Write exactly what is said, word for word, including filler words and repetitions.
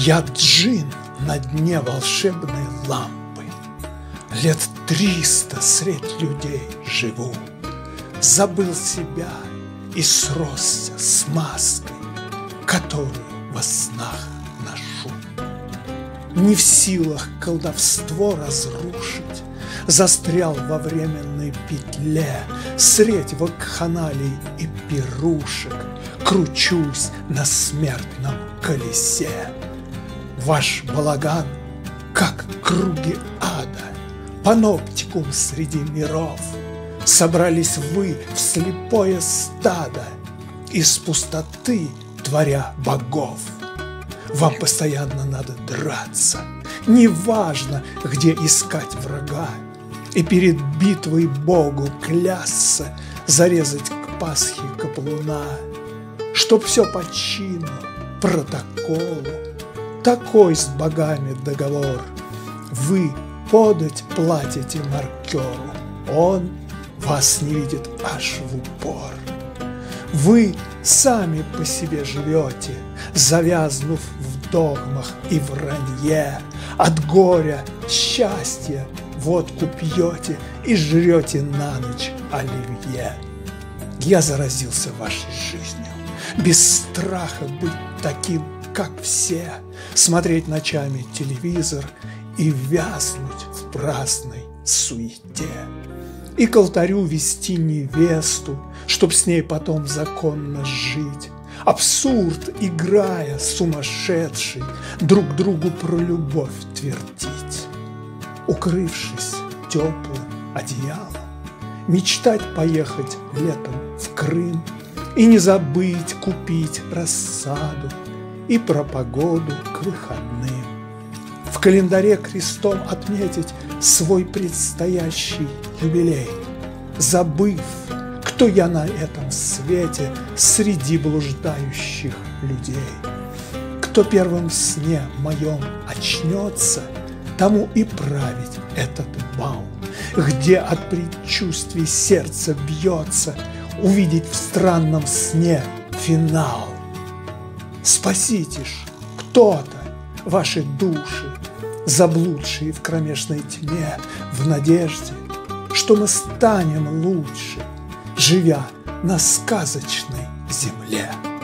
Я джин на дне волшебной лампы, лет триста средь людей живу. Забыл себя и сросся с маской, которую во снах ношу. Не в силах колдовство разрушить, застрял во временной петле, средь вакханалий и пирушек кручусь на смертном колесе. Ваш балаган, как круги ада, паноптикум среди миров. Собрались вы в слепое стадо, из пустоты творя богов. Вам постоянно надо драться, неважно, где искать врага, и перед битвой Богу клясться, зарезать к Пасхе каплуна, чтоб все по чину, протоколу. Такой с богами договор. Вы подать платите маркеру, он вас не видит аж в упор. Вы сами по себе живете, завязнув в догмах и вранье. От горя счастья водку пьете и жрете на ночь оливье. Я заразился вашей жизнью, без страха быть таким, как все, смотреть ночами телевизор и вязнуть в праздной суете. И к алтарю вести невесту, чтоб с ней потом законно жить. Абсурд, играя сумасшедший, друг другу про любовь твердить. Укрывшись теплым одеялом, мечтать поехать летом в Крым и не забыть купить рассаду и про погоду к выходным. В календаре крестом отметить свой предстоящий юбилей, забыв, кто я на этом свете среди блуждающих людей. Кто первым в сне моем очнется, тому и править этот бал, где от предчувствий сердце бьется, увидеть в странном сне финал. Спасите ж кто-то ваши души, заблудшие в кромешной тьме, в надежде, что мы станем лучше, живя на сказочной земле.